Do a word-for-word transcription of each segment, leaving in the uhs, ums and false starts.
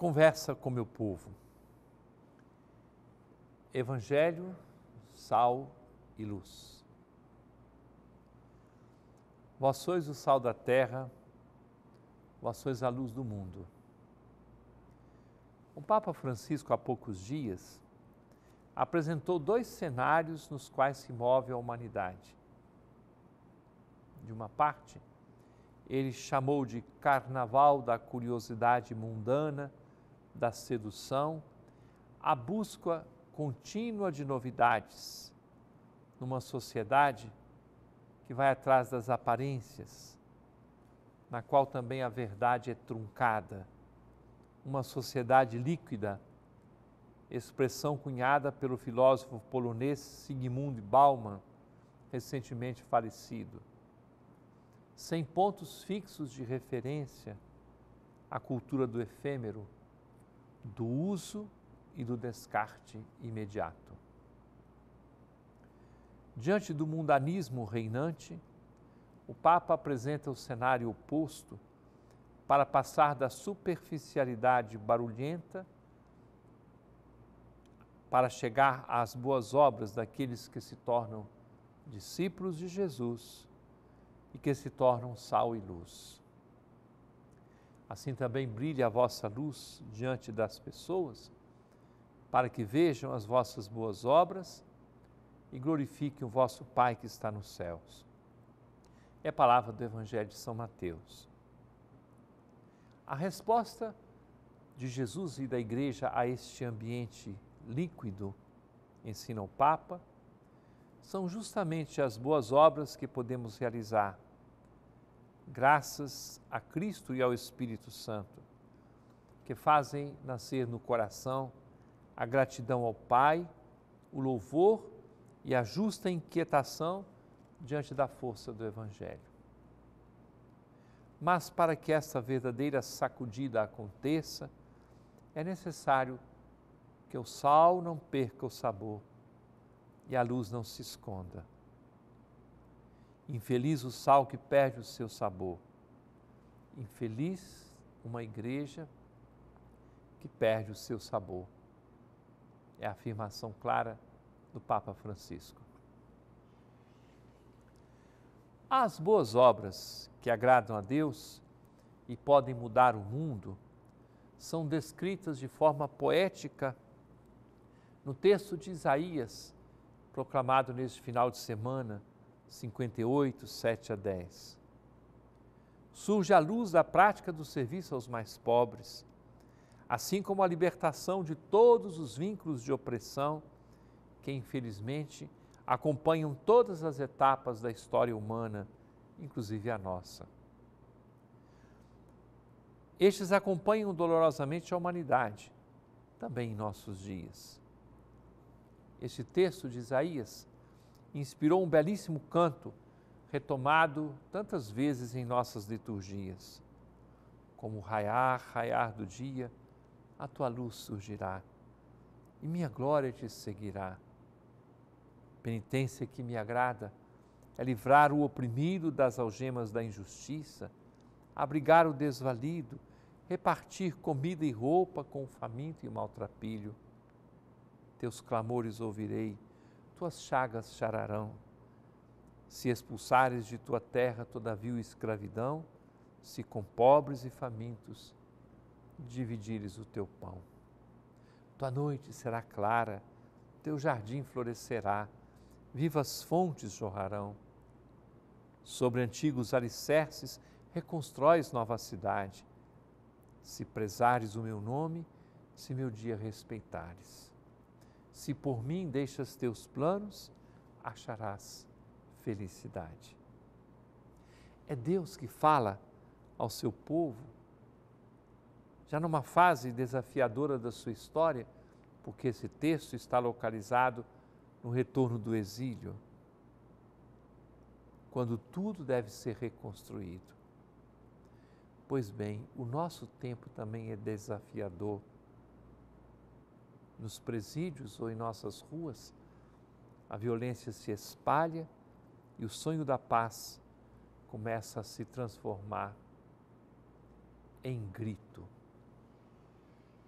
Conversa com meu povo. Evangelho, sal e luz. Vós sois o sal da terra, vós sois a luz do mundo. O Papa Francisco, há poucos dias, apresentou dois cenários nos quais se move a humanidade. De uma parte, ele chamou de carnaval da curiosidade mundana, da sedução, a busca contínua de novidades, numa sociedade que vai atrás das aparências, na qual também a verdade é truncada, uma sociedade líquida, expressão cunhada pelo filósofo polonês Zygmunt Bauman, recentemente falecido. Sem pontos fixos de referência, a cultura do efêmero, do uso e do descarte imediato. Diante do mundanismo reinante, o Papa apresenta o cenário oposto para passar da superficialidade barulhenta para chegar às boas obras daqueles que se tornam discípulos de Jesus e que se tornam sal e luz. Assim também brilhe a vossa luz diante das pessoas, para que vejam as vossas boas obras e glorifiquem o vosso Pai que está nos céus. É a palavra do Evangelho de São Mateus. A resposta de Jesus e da Igreja a este ambiente líquido, ensina o Papa, são justamente as boas obras que podemos realizar, graças a Cristo e ao Espírito Santo, que fazem nascer no coração a gratidão ao Pai, o louvor e a justa inquietação diante da força do Evangelho. Mas para que essa verdadeira sacudida aconteça, é necessário que o sal não perca o sabor e a luz não se esconda. Infeliz o sal que perde o seu sabor. Infeliz uma igreja que perde o seu sabor. É a afirmação clara do Papa Francisco. As boas obras que agradam a Deus e podem mudar o mundo são descritas de forma poética no texto de Isaías, proclamado neste final de semana, cinquenta e oito, sete a dez. Surge a luz da prática do serviço aos mais pobres, assim como a libertação de todos os vínculos de opressão que, infelizmente, acompanham todas as etapas da história humana, inclusive a nossa. Estes acompanham dolorosamente a humanidade, também em nossos dias. Este texto de Isaías inspirou um belíssimo canto, retomado tantas vezes em nossas liturgias. Como raiar, raiar do dia, a tua luz surgirá, e minha glória te seguirá. Penitência que me agrada é livrar o oprimido das algemas da injustiça, abrigar o desvalido, repartir comida e roupa com o faminto e o maltrapilho. Teus clamores ouvirei, tuas chagas sararão. Se expulsares de tua terra toda vil escravidão, se com pobres e famintos dividires o teu pão. Tua noite será clara, teu jardim florescerá, vivas fontes jorrarão. Sobre antigos alicerces reconstróis nova cidade. Se prezares o meu nome, se meu dia respeitares. Se por mim deixas teus planos, acharás felicidade. É Deus que fala ao seu povo, já numa fase desafiadora da sua história, porque esse texto está localizado no retorno do exílio, quando tudo deve ser reconstruído. Pois bem, o nosso tempo também é desafiador. Nos presídios ou em nossas ruas, a violência se espalha e o sonho da paz começa a se transformar em grito.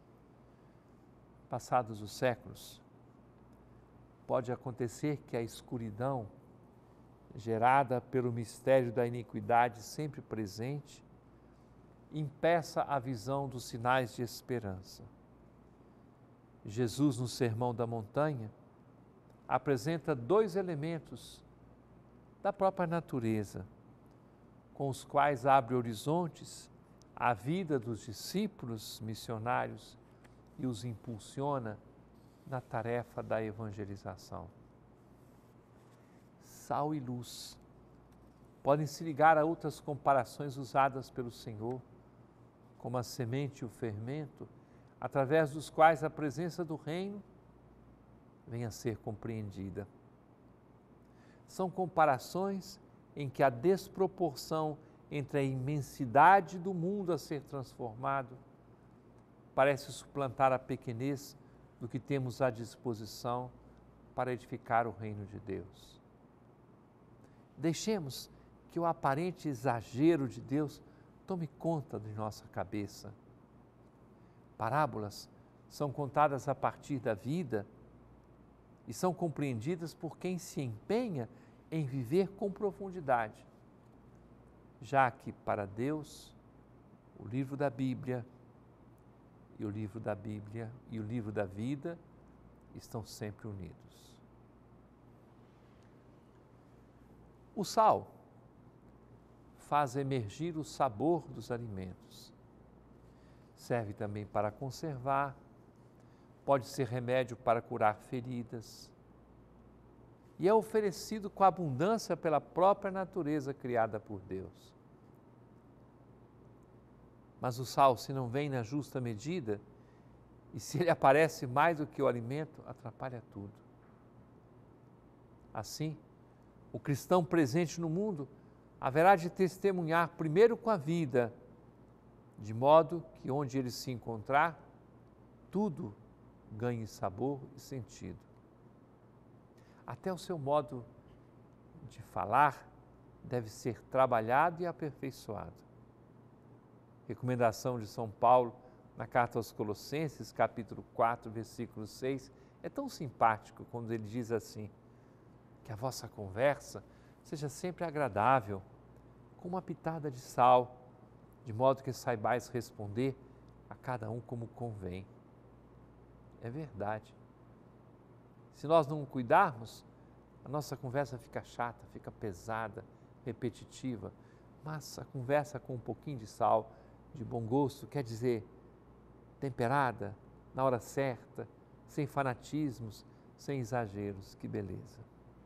Passados os séculos, pode acontecer que a escuridão gerada pelo mistério da iniquidade sempre presente impeça a visão dos sinais de esperança. Jesus, no Sermão da Montanha, apresenta dois elementos da própria natureza, com os quais abre horizontes à vida dos discípulos missionários e os impulsiona na tarefa da evangelização. Sal e luz podem se ligar a outras comparações usadas pelo Senhor, como a semente e o fermento, através dos quais a presença do reino venha a ser compreendida. São comparações em que a desproporção entre a imensidade do mundo a ser transformado parece suplantar a pequenez do que temos à disposição para edificar o reino de Deus. Deixemos que o aparente exagero de Deus tome conta de nossa cabeça. Parábolas são contadas a partir da vida e são compreendidas por quem se empenha em viver com profundidade, já que para Deus o livro da Bíblia e o livro da Bíblia e o livro da vida estão sempre unidos. O sal faz emergir o sabor dos alimentos. Serve também para conservar, pode ser remédio para curar feridas e é oferecido com abundância pela própria natureza criada por Deus. Mas o sal, se não vem na justa medida, e se ele aparece mais do que o alimento, atrapalha tudo. Assim, o cristão presente no mundo haverá de testemunhar primeiro com a vida, de modo que onde ele se encontrar, tudo ganhe sabor e sentido. Até o seu modo de falar deve ser trabalhado e aperfeiçoado. Recomendação de São Paulo na carta aos Colossenses, capítulo quatro, versículo seis, é tão simpático quando ele diz assim: que a vossa conversa seja sempre agradável, com uma pitada de sal, de modo que saibais responder a cada um como convém. É verdade. Se nós não cuidarmos, a nossa conversa fica chata, fica pesada, repetitiva, mas a conversa com um pouquinho de sal, de bom gosto, quer dizer, temperada, na hora certa, sem fanatismos, sem exageros, que beleza.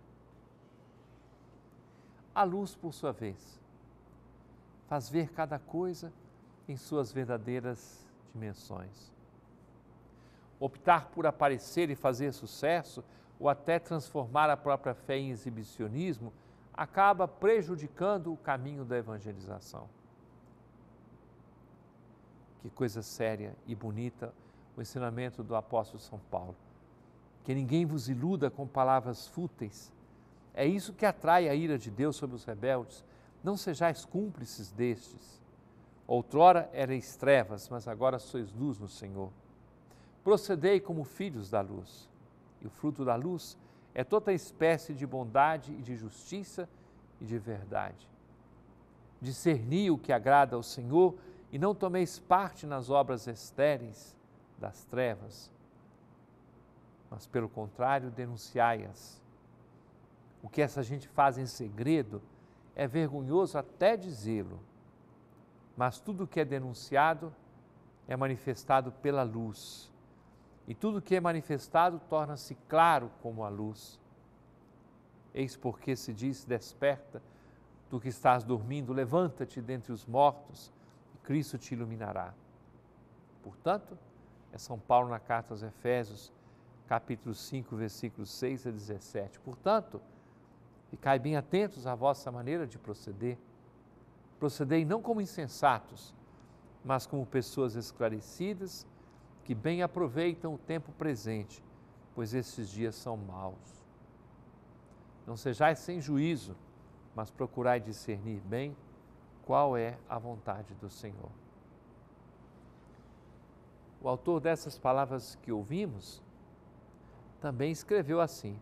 A luz, por sua vez, faz ver cada coisa em suas verdadeiras dimensões. Optar por aparecer e fazer sucesso, ou até transformar a própria fé em exibicionismo, acaba prejudicando o caminho da evangelização. Que coisa séria e bonita o ensinamento do apóstolo São Paulo. Que ninguém vos iluda com palavras fúteis. É isso que atrai a ira de Deus sobre os rebeldes. Não sejais cúmplices destes. Outrora erais trevas, mas agora sois luz no Senhor. Procedei como filhos da luz. E o fruto da luz é toda espécie de bondade e de justiça e de verdade. Discerni o que agrada ao Senhor e não tomeis parte nas obras estéreis das trevas, mas, pelo contrário, denunciai-as. O que essa gente faz em segredo é vergonhoso até dizê-lo, mas tudo o que é denunciado é manifestado pela luz, e tudo o que é manifestado torna-se claro como a luz. Eis porque se diz: desperta, tu que estás dormindo, levanta-te dentre os mortos, e Cristo te iluminará. Portanto, é São Paulo na carta aos Efésios, capítulo cinco, versículos seis a dezessete. Portanto, ficai bem atentos à vossa maneira de proceder. Procedei não como insensatos, mas como pessoas esclarecidas, que bem aproveitam o tempo presente, pois esses dias são maus. Não sejais sem juízo, mas procurai discernir bem qual é a vontade do Senhor. O o autor dessas palavras que ouvimos, também escreveu assim: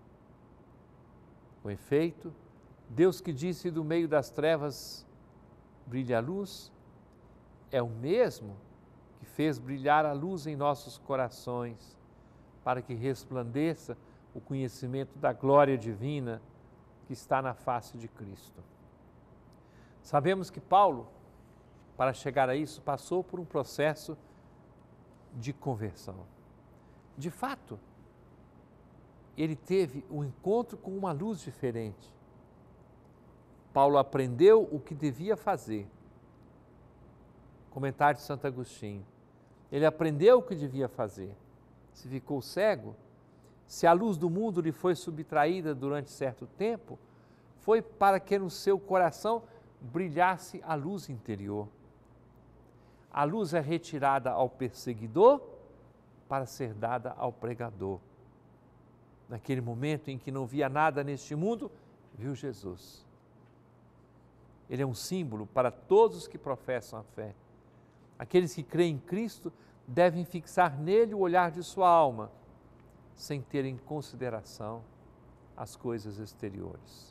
com efeito, Deus que disse do meio das trevas brilha a luz, é o mesmo que fez brilhar a luz em nossos corações, para que resplandeça o conhecimento da glória divina que está na face de Cristo. Sabemos que Paulo, para chegar a isso, passou por um processo de conversão. De fato, ele teve um encontro com uma luz diferente. Paulo aprendeu o que devia fazer. Comentário de Santo Agostinho. Ele aprendeu o que devia fazer. Se ficou cego, se a luz do mundo lhe foi subtraída durante certo tempo, foi para que no seu coração brilhasse a luz interior. A luz é retirada ao perseguidor para ser dada ao pregador. Naquele momento em que não via nada neste mundo, viu Jesus. Ele é um símbolo para todos os que professam a fé. Aqueles que creem em Cristo devem fixar nele o olhar de sua alma, sem ter em consideração as coisas exteriores.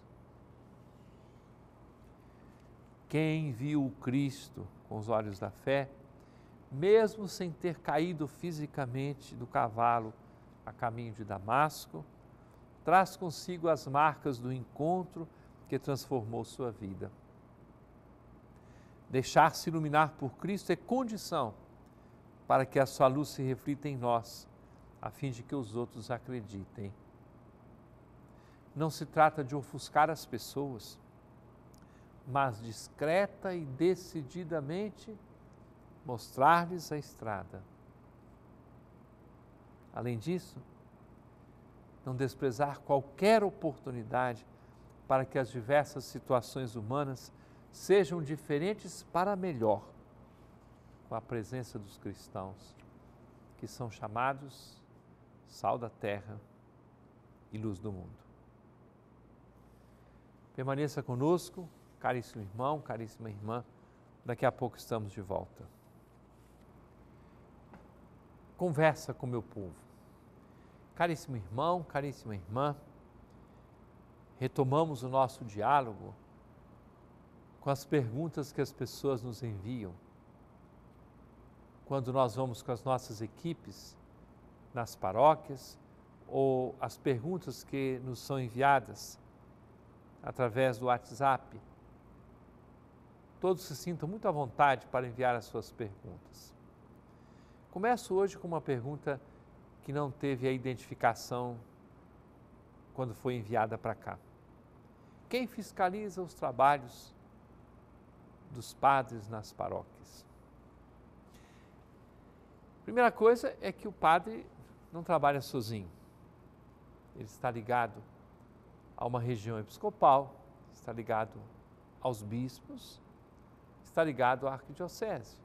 Quem viu o Cristo com os olhos da fé, mesmo sem ter caído fisicamente do cavalo a caminho de Damasco, traz consigo as marcas do encontro que transformou sua vida. Deixar-se iluminar por Cristo é condição para que a sua luz se reflita em nós, a fim de que os outros acreditem. Não se trata de ofuscar as pessoas, mas discreta e decididamente mostrar-lhes a estrada. Além disso, não desprezar qualquer oportunidade para que as diversas situações humanas sejam diferentes para melhor, com a presença dos cristãos, que são chamados sal da terra e luz do mundo. Permaneça conosco, caríssimo irmão, caríssima irmã, daqui a pouco estamos de volta. Conversa com meu povo. Caríssimo irmão, caríssima irmã, retomamos o nosso diálogo com as perguntas que as pessoas nos enviam. Quando nós vamos com as nossas equipes nas paróquias, ou as perguntas que nos são enviadas através do WhatsApp, todos se sintam muito à vontade para enviar as suas perguntas. Começo hoje com uma pergunta que não teve a identificação quando foi enviada para cá. Quem fiscaliza os trabalhos dos padres nas paróquias? Primeira coisa é que o padre não trabalha sozinho. Ele está ligado a uma região episcopal, está ligado aos bispos, está ligado à arquidiocese.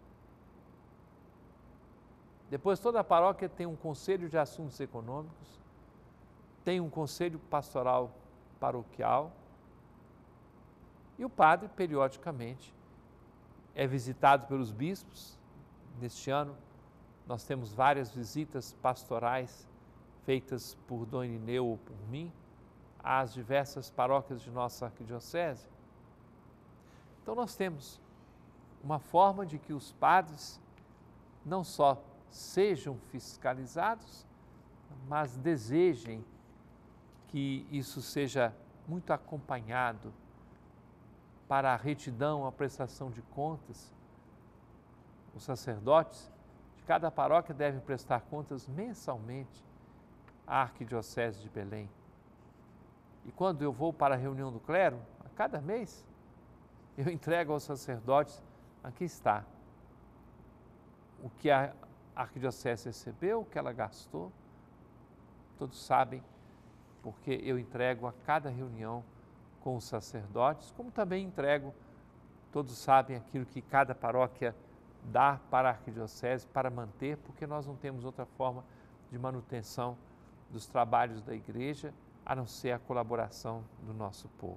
Depois, toda a paróquia tem um conselho de assuntos econômicos, tem um conselho pastoral paroquial e o padre, periodicamente, é visitado pelos bispos. Neste ano, nós temos várias visitas pastorais feitas por Dom Irineu ou por mim às diversas paróquias de nossa arquidiocese. Então, nós temos uma forma de que os padres não só sejam fiscalizados, mas desejem que isso seja muito acompanhado para a retidão, a prestação de contas. Os sacerdotes de cada paróquia devem prestar contas mensalmente à Arquidiocese de Belém. E quando eu vou para a reunião do clero, a cada mês, eu entrego aos sacerdotes, aqui está, o que a Arquidiocese recebeu, o que ela gastou, todos sabem, porque eu entrego a cada reunião com os sacerdotes, como também entrego, todos sabem aquilo que cada paróquia dá para a Arquidiocese para manter, porque nós não temos outra forma de manutenção dos trabalhos da Igreja, a não ser a colaboração do nosso povo.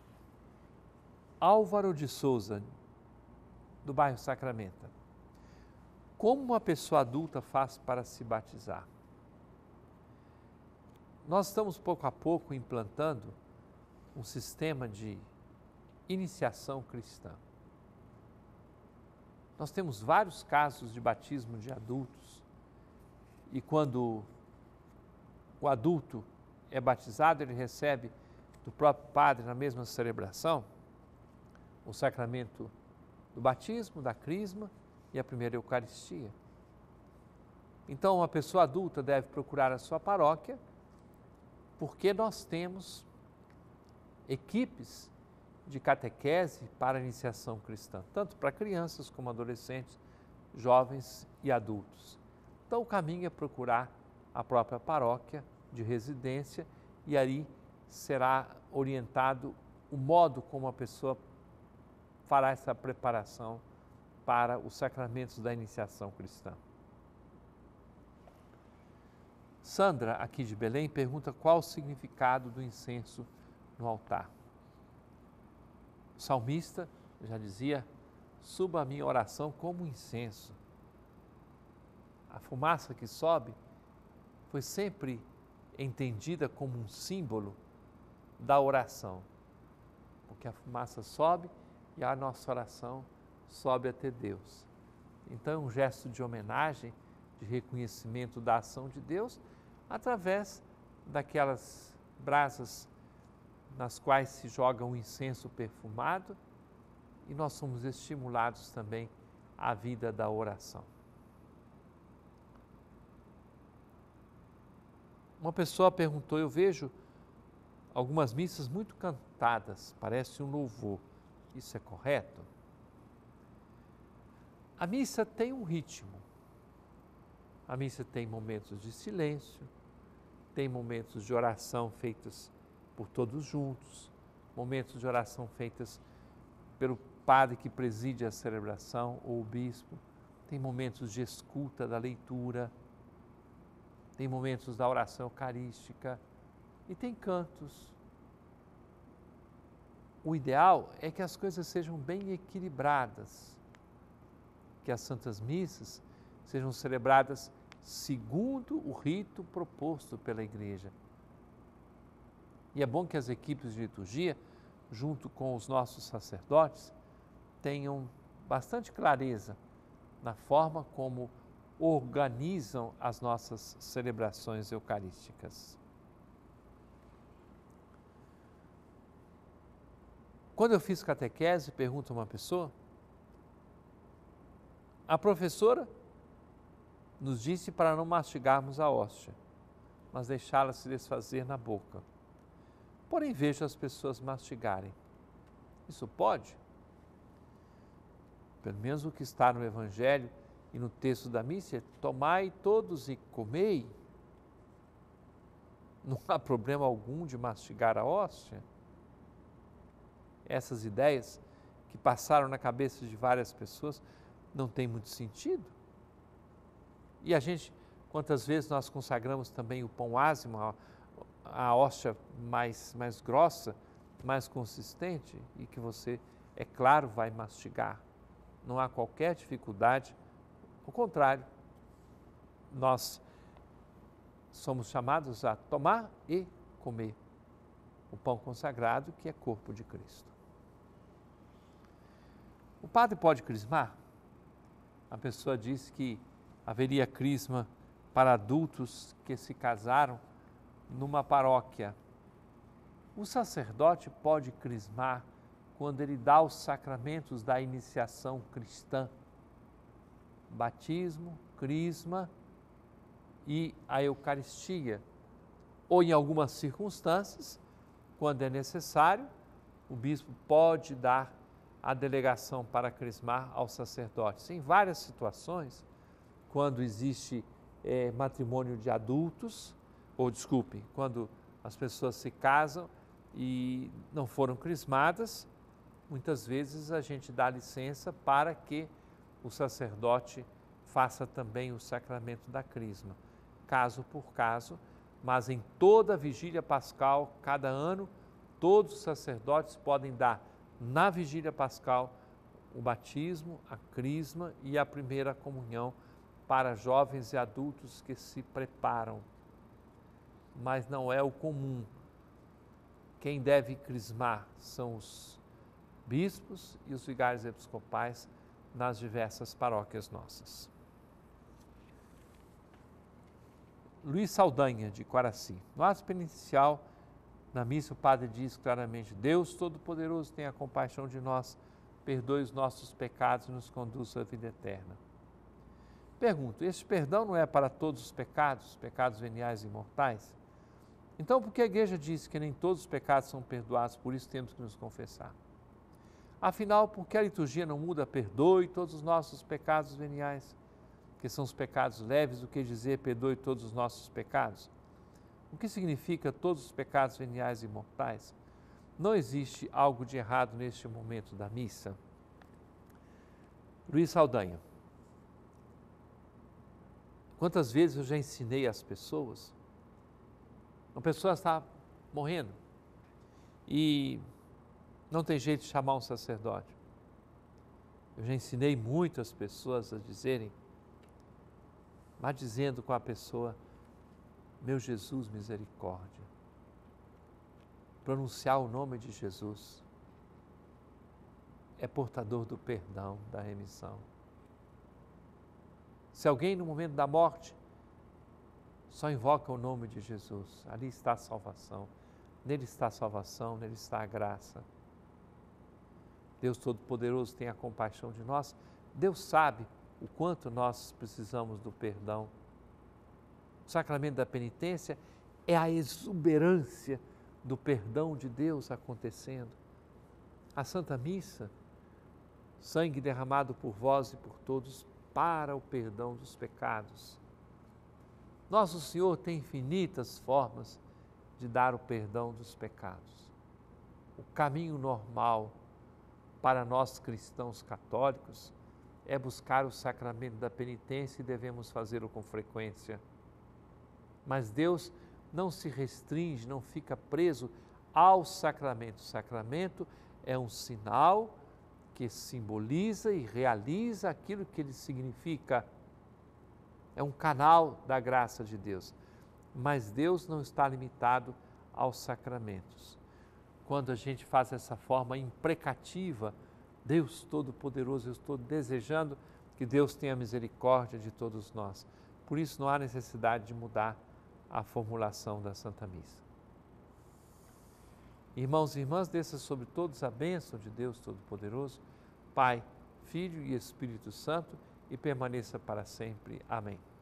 Álvaro de Souza, do bairro Sacramento. Como uma pessoa adulta faz para se batizar? Nós estamos pouco a pouco implantando um sistema de iniciação cristã. Nós temos vários casos de batismo de adultos e quando o adulto é batizado, ele recebe do próprio padre na mesma celebração o sacramento do batismo, da crisma e a primeira Eucaristia. Então, uma pessoa adulta deve procurar a sua paróquia, porque nós temos equipes de catequese para a iniciação cristã, tanto para crianças como adolescentes, jovens e adultos. Então, o caminho é procurar a própria paróquia de residência e aí será orientado o modo como a pessoa fará essa preparação para os sacramentos da iniciação cristã. Sandra, aqui de Belém, pergunta qual o significado do incenso no altar. O salmista já dizia, suba a minha oração como incenso. A fumaça que sobe foi sempre entendida como um símbolo da oração, porque a fumaça sobe e a nossa oração sobe até Deus. Então é um gesto de homenagem, de reconhecimento da ação de Deus, através daquelas brasas nas quais se joga um incenso perfumado e nós somos estimulados também à vida da oração. Uma pessoa perguntou, eu vejo algumas missas muito cantadas, parece um louvor, isso é correto? A missa tem um ritmo, a missa tem momentos de silêncio, tem momentos de oração feitas por todos juntos, momentos de oração feitas pelo padre que preside a celebração ou o bispo, tem momentos de escuta da leitura, tem momentos da oração eucarística e tem cantos. O ideal é que as coisas sejam bem equilibradas, que as santas missas sejam celebradas segundo o rito proposto pela Igreja. E é bom que as equipes de liturgia, junto com os nossos sacerdotes, tenham bastante clareza na forma como organizam as nossas celebrações eucarísticas. Quando eu fiz catequese, pergunta uma pessoa, a professora nos disse para não mastigarmos a hóstia, mas deixá-la se desfazer na boca. Porém, vejo as pessoas mastigarem. Isso pode? Pelo menos o que está no Evangelho e no texto da missa é tomai todos e comei. Não há problema algum de mastigar a hóstia. Essas ideias que passaram na cabeça de várias pessoas não têm muito sentido. E a gente, quantas vezes nós consagramos também o pão ázimo, a, a hóstia mais, mais grossa, mais consistente, e que você, é claro, vai mastigar. Não há qualquer dificuldade. Ao contrário, nós somos chamados a tomar e comer o pão consagrado, que é corpo de Cristo. O padre pode crismar? A pessoa diz que haveria crisma para adultos que se casaram numa paróquia. O sacerdote pode crismar quando ele dá os sacramentos da iniciação cristã, batismo, crisma e a Eucaristia. Ou em algumas circunstâncias, quando é necessário, o bispo pode dar a delegação para crismar aos sacerdotes. Em várias situações, quando existe é, matrimônio de adultos, ou desculpe, quando as pessoas se casam e não foram crismadas, muitas vezes a gente dá licença para que o sacerdote faça também o sacramento da crisma, caso por caso, mas em toda a vigília pascal, cada ano, todos os sacerdotes podem dar na vigília pascal o batismo, a crisma e a primeira comunhão para jovens e adultos que se preparam, mas não é o comum. Quem deve crismar são os bispos e os vigários episcopais nas diversas paróquias nossas. Luiz Saldanha, de Quaraci. No ato penitencial, na missa, o padre diz claramente: Deus Todo-Poderoso, tenha compaixão de nós, perdoe os nossos pecados e nos conduz à vida eterna. Pergunto, este perdão não é para todos os pecados, pecados veniais e mortais? Então, por que a Igreja diz que nem todos os pecados são perdoados, por isso temos que nos confessar? Afinal, por que a liturgia não muda perdoe todos os nossos pecados veniais, que são os pecados leves, do que dizer perdoe todos os nossos pecados? O que significa todos os pecados veniais e mortais? Não existe algo de errado neste momento da missa? Luiz Saldanha. Quantas vezes eu já ensinei às pessoas, uma pessoa está morrendo e não tem jeito de chamar um sacerdote. Eu já ensinei muitas pessoas a dizerem, mas dizendo com a pessoa, meu Jesus, misericórdia. Pronunciar o nome de Jesus é portador do perdão, da remissão. Se alguém no momento da morte só invoca o nome de Jesus, ali está a salvação, nele está a salvação, nele está a graça. Deus Todo-Poderoso tenha compaixão de nós. Deus sabe o quanto nós precisamos do perdão. O sacramento da penitência é a exuberância do perdão de Deus acontecendo. A Santa Missa, sangue derramado por vós e por todos para o perdão dos pecados. Nosso Senhor tem infinitas formas de dar o perdão dos pecados. O caminho normal para nós cristãos católicos é buscar o sacramento da penitência e devemos fazê-lo com frequência. Mas Deus não se restringe, não fica preso ao sacramento. O sacramento é um sinal que simboliza e realiza aquilo que ele significa. É um canal da graça de Deus. Mas Deus não está limitado aos sacramentos. Quando a gente faz essa forma imprecativa, Deus Todo-Poderoso, eu estou desejando que Deus tenha misericórdia de todos nós. Por isso não há necessidade de mudar a formulação da Santa Missa. Irmãos e irmãs, desça sobre todos a bênção de Deus Todo-Poderoso, Pai, Filho e Espírito Santo, e permaneça para sempre. Amém.